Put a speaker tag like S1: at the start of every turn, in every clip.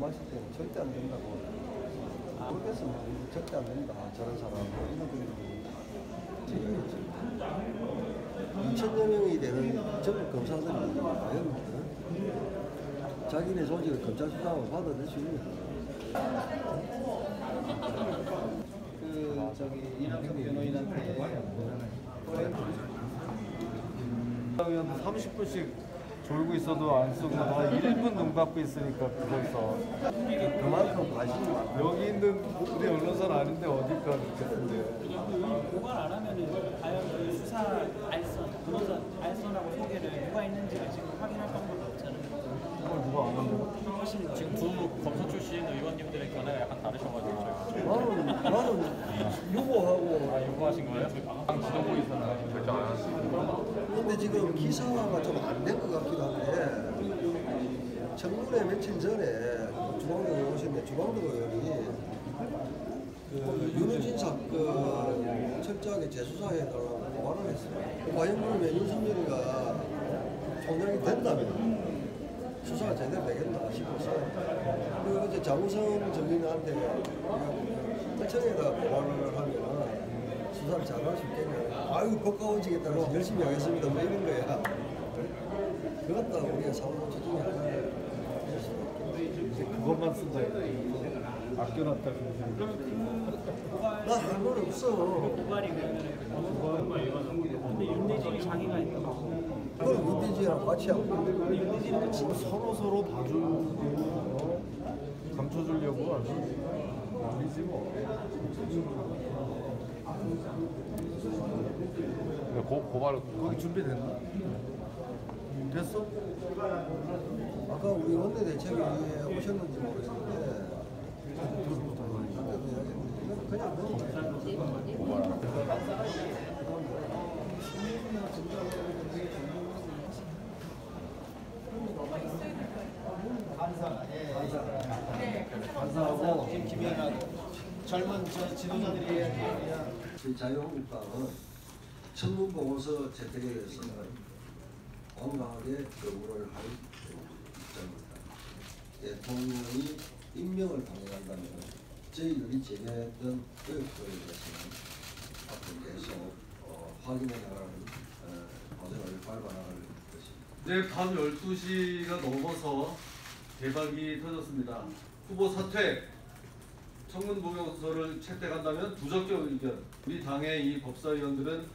S1: 마실 때는 절대 안 된다고. 모르겠으면 절대 안 된다. 저런 사람 이런 분들이 2천여 명이 되는 전국 검사들이 과연 자기네 조직을 검찰 수사하고 받아들일 수 있는
S2: 이낙연 변호인한테
S3: 의원도 30분씩 졸고 있어도 안 쓰고 한 1분 눈 감고 있으니까 그거서
S1: 그만큼 관심이 많아.
S3: 여기 있는 우리 언론사는 아닌데 어딜까 그렇겠는데
S4: 보관 안 하면은 과연 그 수사 알선, 변호사 알선하고 소개를 누가 했는지를 지금 확인할 방법이 없잖아요.
S3: 그걸 누가 안 한다고?
S5: 지금 두 검사 출신 의원님들의 견해가 약간 다르셔가지고
S1: 나는 유보하고.
S5: 요구하신 거예요? 당 지도부 있었나요? 결정 안 하시고.
S1: 근데 지금 기사가 좀 안 된 것 같기도 한데 청문회 며칠 전에 주광덕 의원 오셨는데 주광덕 의원이 그 윤우진 사건 철저하게 재수사해달라고 고발을 했어요. 과연 그러면 윤석열이가 총장이 된다면 수사가 제대로 되겠나 싶어서 그리고 어제 장우성 정인한테 특정에다 고발을 하면 수사를 잘할 수 있겠냐. 아이고 법가원지겠다고 열심히 하겠습니다. 뭐 이런 거야. 그것도 우리가 사고 조정이 하나를
S3: 이제 그것만 쓴다 아껴놨다
S1: 나 할 말 없어.
S4: 고발이 그러면은 근데 윤대진이 자기가 했다고.
S1: 그럼 윤대진이랑 같이 하고.
S4: 근데 윤대진은 또 지금
S3: 서로 봐주고 감춰주려고 아주 난리지 뭐.
S5: 고발을
S3: 거기 준비됐나? 됐어?
S1: 아까 우리 원내대책에 오셨는지 모르겠는데 그냥
S2: 감사하고 김혜란 젊은 지도자들이
S1: 저희 자유한국당은 청문보고서 채택에 대해서는 완강하게 거부를 할 입장입니다. 대통령이 임명을 강행한다면 저희들이 제기했던 의혹들에 대해서는 앞으로 계속 확인해 나가는 과정을 밟아나갈 것입니다.
S6: 내일 밤 12시가 넘어서 대박이 터졌습니다. 후보 사퇴, 청문보고서를 채택한다면 부적격 의견. 우리 당의 이 법사위원들은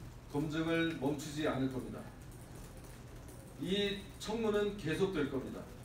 S6: 검증을 멈추지 않을 겁니다. 이 청문은 계속될 겁니다.